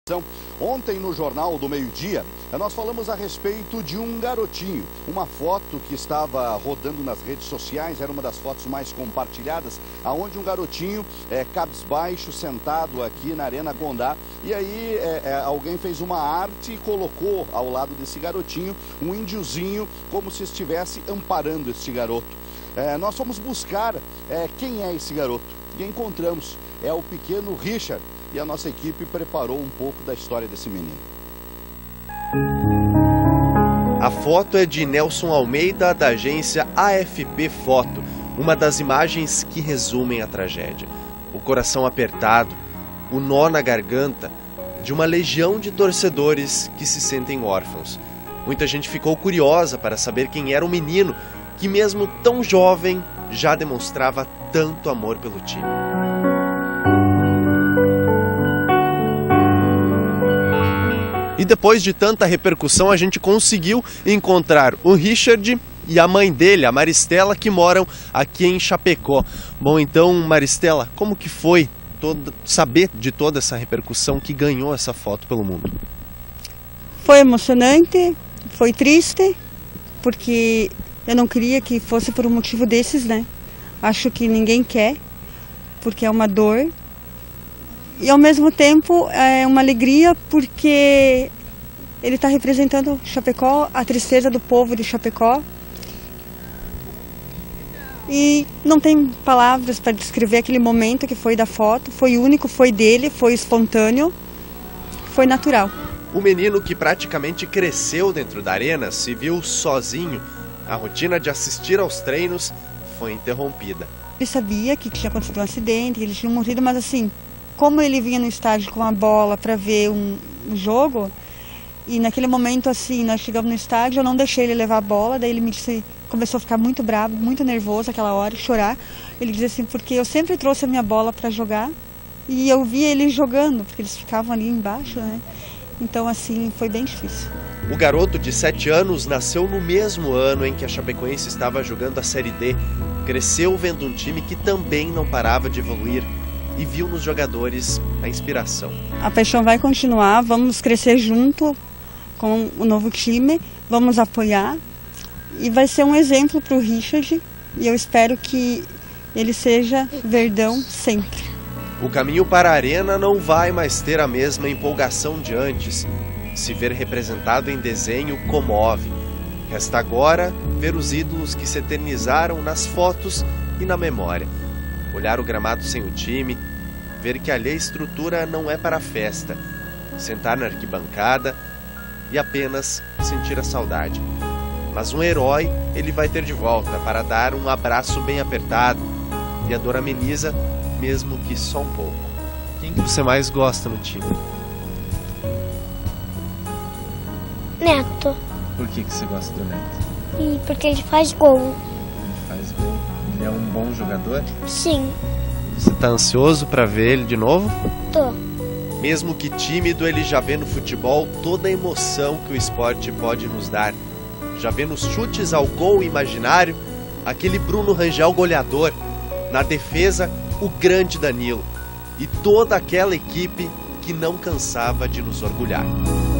Ontem no Jornal do Meio-Dia, nós falamos a respeito de um garotinho. Uma foto que estava rodando nas redes sociais, era uma das fotos mais compartilhadas, aonde um garotinho cabisbaixo, sentado aqui na Arena Condá. E aí alguém fez uma arte e colocou ao lado desse garotinho um índiozinho, como se estivesse amparando este garoto. Nós fomos buscar quem é esse garoto e encontramos, é o pequeno Richard. E a nossa equipe preparou um pouco da história desse menino. A foto é de Nelson Almeida, da agência AFP Foto, uma das imagens que resumem a tragédia. O coração apertado, o nó na garganta de uma legião de torcedores que se sentem órfãos. Muita gente ficou curiosa para saber quem era o menino que, mesmo tão jovem, já demonstrava tanto amor pelo time. E depois de tanta repercussão, a gente conseguiu encontrar o Richard e a mãe dele, a Maristela, que moram aqui em Chapecó. Bom, então, Maristela, como que foi saber de toda essa repercussão que ganhou essa foto pelo mundo? Foi emocionante, foi triste, porque eu não queria que fosse por um motivo desses, né? Acho que ninguém quer, porque é uma dor. E ao mesmo tempo é uma alegria porque ele está representando Chapecó, a tristeza do povo de Chapecó. E não tem palavras para descrever aquele momento que foi da foto. Foi único, foi dele, foi espontâneo, foi natural. O menino, que praticamente cresceu dentro da arena, se viu sozinho. A rotina de assistir aos treinos foi interrompida. Ele sabia que tinha acontecido um acidente, que ele tinha morrido, mas assim, como ele vinha no estádio com a bola para ver um jogo, e naquele momento assim, nós chegamos no estádio, eu não deixei ele levar a bola, daí ele me disse, começou a ficar muito bravo, muito nervoso aquela hora, chorar. Ele dizia assim, porque eu sempre trouxe a minha bola para jogar, e eu via ele jogando, porque eles ficavam ali embaixo, né? Então assim, foi bem difícil. O garoto de 7 anos nasceu no mesmo ano em que a Chapecoense estava jogando a Série D. Cresceu vendo um time que também não parava de evoluir e viu nos jogadores a inspiração. A paixão vai continuar, vamos crescer junto com o novo time, vamos apoiar e vai ser um exemplo para o Richard e eu espero que ele seja Verdão sempre. O caminho para a arena não vai mais ter a mesma empolgação de antes. Se ver representado em desenho comove. Resta agora ver os ídolos que se eternizaram nas fotos e na memória. Olhar o gramado sem o time, ver que ali a estrutura não é para a festa, sentar na arquibancada e apenas sentir a saudade. Mas um herói ele vai ter de volta para dar um abraço bem apertado e a dor ameniza, mesmo que só um pouco. Quem que você mais gosta no time? Neto. Por que você gosta do Neto? E porque ele faz gol. Ele faz gol. Ele é um bom jogador? Sim. Você tá ansioso para ver ele de novo? Tô. Mesmo que tímido, ele já vê no futebol toda a emoção que o esporte pode nos dar. Já vê nos chutes ao gol imaginário aquele Bruno Rangel goleador. Na defesa, o grande Danilo. E toda aquela equipe que não cansava de nos orgulhar.